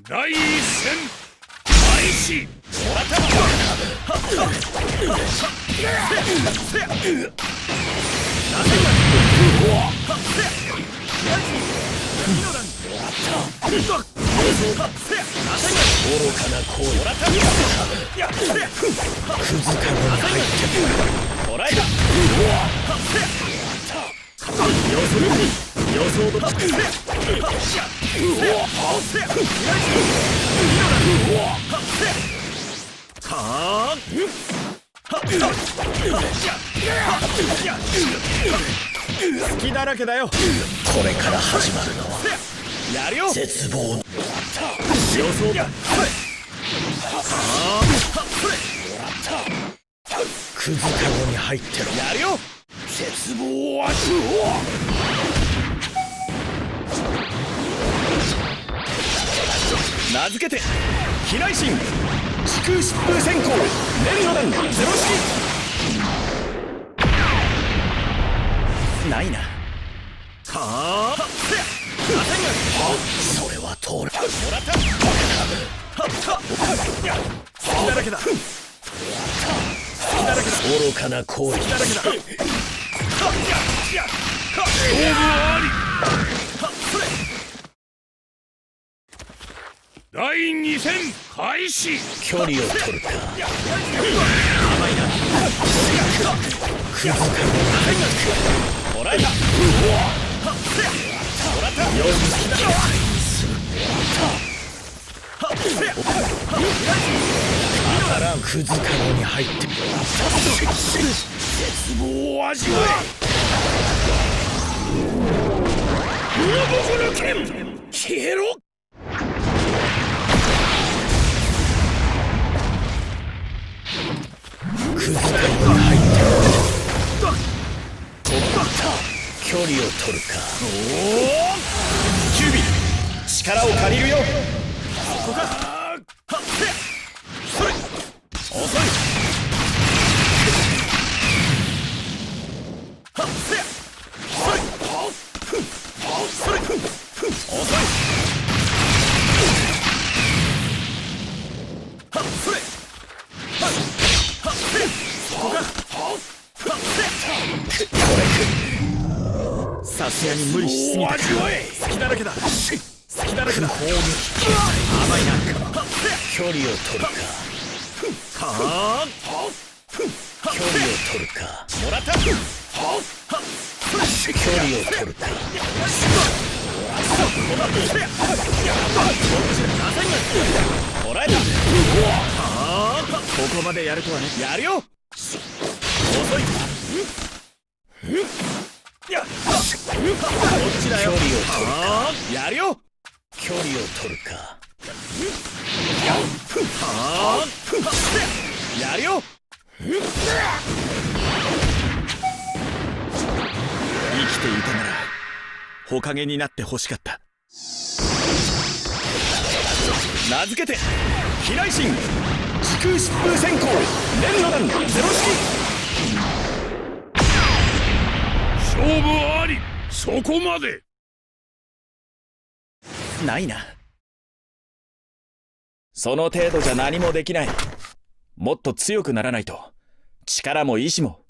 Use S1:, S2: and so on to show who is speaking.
S1: 第一戦開始。もらった。愚かな行為。クズカゴに入ってくる。捕らえた。予想どっち。隙だらけだよ。これから始まるのはやるよ。絶望の予想だ。クズカゴに入ってろ。やるよ。絶望は名付けて飛来神時空疾風閃光連の弾ゼロ式。ないな。はあ、それは通る。もらった。隙だらけだ。愚かな行為。隙だらけだ。勝負あり。第二戦開始。距離を取るか。甘いな。クズカゴに入ってくる。もらえた。もらった。よし。当たらん。クズカゴに入って絶望を味わえ。僕の剣消えろ。クズカゴに入ってる。距離を取るか。キュービ力を借りるよ。ここか。それ遅い。さすがに無理しすぎた。隙だらけだ。隙だらけだ。攻撃甘いな。距離を取るか。距離を取るか。もらった。距離を取るか。もらえた。ここまでやるとはね。やるよ。遅い。こっちだよ。距離を取るか。やるよ。距離を取るか。やるよ。生きていたなら火影になってほしかった。名付けて飛来神時空疾風閃光連の弾ゼロ式。勝負あり。そこまで。ないな。その程度じゃ何もできない。もっと強くならないと力も意志も